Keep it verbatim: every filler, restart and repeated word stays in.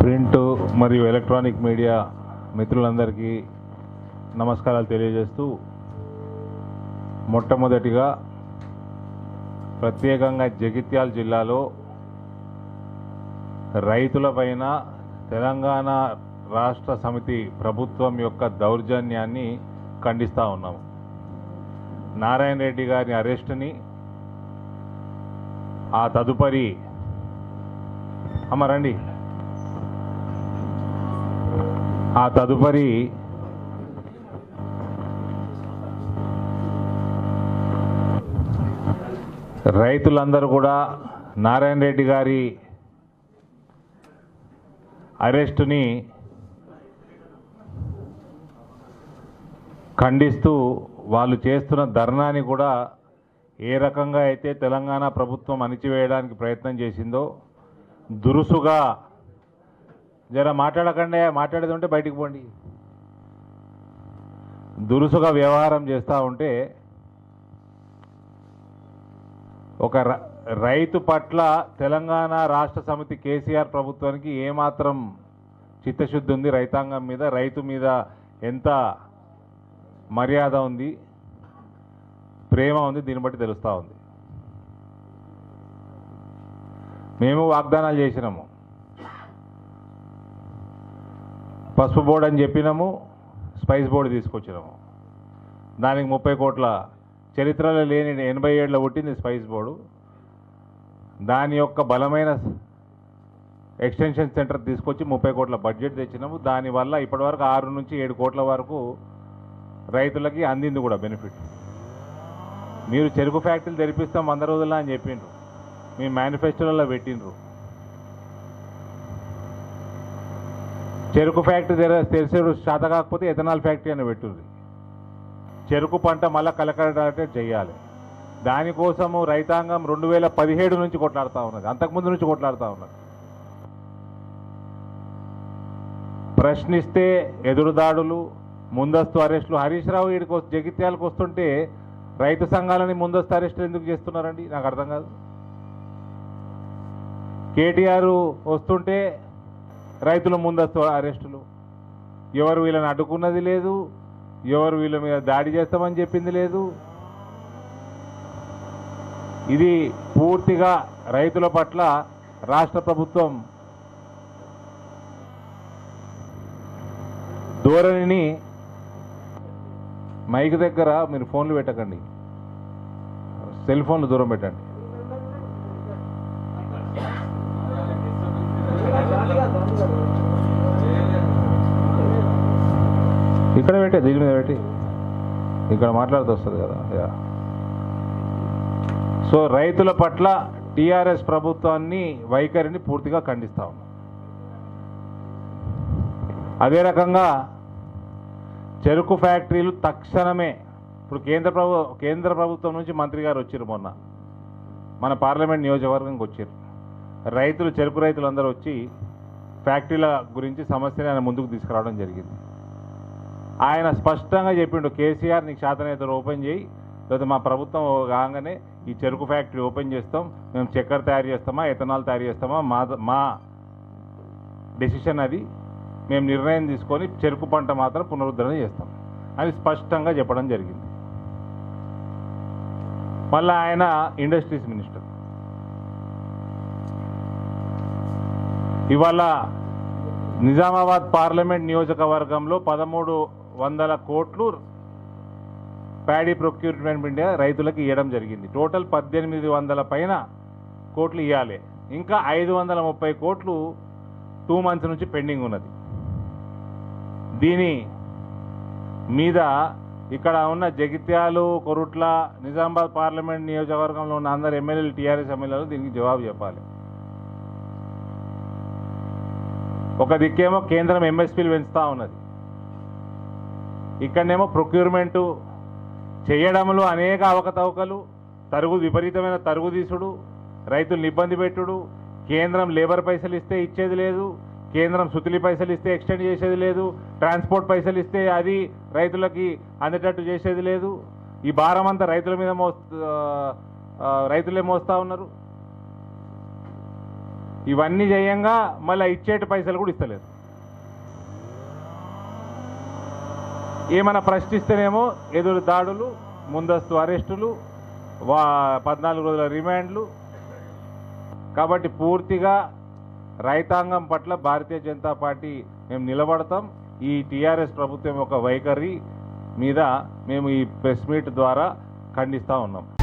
Print మరియు electronic media మిత్రులందరికీ నమస్కారాలు తెలియజేస్తూ మొట్టమొదటిగా ప్రత్యేకంగా జగిత్యాల జిల్లాలో రైతులపైన తెలంగాణ రాష్ట్ర సమితి ప్రభుత్వం యొక్క దౌర్జన్యాన్ని ఖండిస్తూ ఉన్నాము. నారాయణ రెడ్డి గారి అరెస్టుని ఆ తదుపరి అమరండి ఆ తదుపరి రైతులందరూ కూడా నారాయణ రెడ్డి గారి అరెస్టుని ఖండిస్తూ వాళ్ళు చేస్తున్న ధర్నాని కూడా ఏ రకంగా అయితే తెలంగాణ ప్రభుత్వం అణిచివేయడానికి ప్రయత్నం చేసిందో దురుసుగా జర మాట్లాడకండి, మాట్లాడేది ఉంటే బయటికి పోండి, దురుసుగా వ్యవహారం చేస్తూ ఉంటే ఒక రైతు పట్ల తెలంగాణ రాష్ట్ర సమితి కేసీఆర్ ప్రభుత్వానికి ఏమాత్రం చిత్తశుద్ధి ఉంది, రైతాంగం మీద రైతు మీద ఎంత మర్యాద ఉంది, ప్రేమ ఉంది, దీన్ని బట్టి తెలుస్తూ ఉంది. మేము వాగ్దానాలు చేసినాము, పసుపు బోర్డు అని చెప్పినాము, స్పైస్ బోర్డు తీసుకొచ్చినాము. దానికి ముప్పై కోట్ల చరిత్రలో లేని ఎనభై ఏళ్ళలో పుట్టింది స్పైస్ బోర్డు. దాని యొక్క బలమైన ఎక్స్టెన్షన్ సెంటర్ తీసుకొచ్చి ముప్పై కోట్ల బడ్జెట్ తెచ్చినాము. దానివల్ల ఇప్పటివరకు ఆరు నుంచి ఏడు కోట్ల వరకు రైతులకి అందింది కూడా బెనిఫిట్. మీరు చెరుకు ఫ్యాక్టరీలు తెరిపిస్తాం వంద రోజుల్లో అని చెప్పిండ్రు, మీ మేనిఫెస్టోలలో పెట్టిండ్రు. చెరుకు ఫ్యాక్టరీ తెర తెరిచేడు శాత కాకపోతే ఎథనాల్ ఫ్యాక్టరీ అని పెట్టుంది. చెరుకు పంట మళ్ళీ కలెక్టరేట్ చేయాలి. దానికోసము రైతాంగం రెండు వేల పదిహేడు నుంచి కొట్లాడుతూ ఉన్నది, అంతకుముందు నుంచి కొట్లాడుతూ ఉన్నది. ప్రశ్నిస్తే ఎదురుదాడులు, ముందస్తు అరెస్టులు. హరీష్ రావు వీడికి జగిత్యాలకు వస్తుంటే రైతు సంఘాలని ముందస్తు అరెస్టులు ఎందుకు చేస్తున్నారండి, నాకు అర్థం కాదు. కేటీఆర్ వస్తుంటే రైతుల ముందస్తు అరెస్టులు. ఎవరు వీళ్ళని అడ్డుకున్నది లేదు, ఎవరు వీళ్ళ మీద దాడి చేస్తామని చెప్పింది లేదు. ఇది పూర్తిగా రైతుల పట్ల రాష్ట్ర ప్రభుత్వం ధోరణిని. మైక్ దగ్గర మీరు ఫోన్లు పెట్టకండి, సెల్ ఫోన్లు దూరం పెట్టండి. ఇక్కడ పెట్టే, దీని మీద పెట్టి ఇక్కడ మాట్లాడుతూ వస్తుంది కదా. యా సో రైతుల పట్ల టీఆర్ఎస్ ప్రభుత్వాన్ని వైఖరిని పూర్తిగా ఖండిస్తా ఉన్నాం. అదే రకంగా చెరుకు ఫ్యాక్టరీలు తక్షణమే, ఇప్పుడు కేంద్ర ప్రభు కేంద్ర ప్రభుత్వం నుంచి మంత్రి గారు వచ్చారు, మొన్న మన పార్లమెంట్ నియోజకవర్గంకి వచ్చారు. రైతులు చెరుకు రైతులు అందరూ వచ్చి ఫ్యాక్టరీల గురించి సమస్యని ఆయన ముందుకు తీసుకురావడం జరిగింది. ఆయన స్పష్టంగా చెప్పిండు, కేసీఆర్ నీకు శాతనైతే ఓపెన్ చేయి, లేదా మా ప్రభుత్వం కాగానే ఈ చెరుకు ఫ్యాక్టరీ ఓపెన్ చేస్తాం, మేము చక్కెర తయారు చేస్తామా ఎథనాల్ తయారు చేస్తామా మా మా డెసిషన్ అది, మేము నిర్ణయం తీసుకొని చెరుకు పంట మాత్రం పునరుద్ధరణ చేస్తాం అని స్పష్టంగా చెప్పడం జరిగింది. మళ్ళీ ఆయన ఇండస్ట్రీస్ మినిస్టర్. ఇవాళ నిజామాబాద్ పార్లమెంట్ నియోజకవర్గంలో పదమూడు వందల కోట్లు ప్యాడీ ప్రొక్యూర్మెంట్ ఇండియా రైతులకు ఇవ్వడం జరిగింది. టోటల్ పద్దెనిమిది వందల పైన కోట్లు ఇవ్వాలి. ఇంకా ఐదు వందల ముప్పై కోట్లు టూ మంత్స్ నుంచి పెండింగ్ ఉన్నది. దీని మీద ఇక్కడ ఉన్న జగిత్యాలు, కొరుట్ల, నిజామాబాద్ పార్లమెంట్ నియోజకవర్గంలో ఉన్న అందరు ఎమ్మెల్యేలు, టీఆర్ఎస్ ఎమ్మెల్యేలు దీనికి జవాబు చెప్పాలి. ఒక దిక్కేమో కేంద్రం ఎంఎస్పీలు పెంచుతూ ఉన్నది, ఇక్కడనేమో ప్రొక్యూర్మెంటు చేయడంలో అనేక అవకతవకలు, తరుగు విపరీతమైన తరుగు తీసుడు, రైతులను ఇబ్బంది పెట్టుడు, కేంద్రం లేబర్ పైసలు ఇస్తే ఇచ్చేది లేదు, కేంద్రం సుతిలి పైసలు ఇస్తే ఎక్స్టెండ్ చేసేది లేదు, ట్రాన్స్పోర్ట్ పైసలు ఇస్తే అది రైతులకి అందేటట్టు చేసేది లేదు. ఈ భారం అంతా రైతుల మీద మోస్త రైతులే మోస్తూ ఉన్నారు. ఇవన్నీ చేయంగా మళ్ళీ ఇచ్చేటి పైసలు కూడా ఇస్తలేదు. ఏమైనా ప్రశ్నిస్తేనేమో ఎదురు దాడులు, ముందస్తు అరెస్టులు, వా పద్నాలుగు రోజుల రిమాండ్లు. కాబట్టి పూర్తిగా రైతాంగం పట్ల భారతీయ జనతా పార్టీ మేము నిలబడతాం. ఈ టీఆర్ఎస్ ప్రభుత్వం యొక్క వైఖరి మీద మేము ఈ ప్రెస్ మీట్ ద్వారా ఖండిస్తూ ఉన్నాం.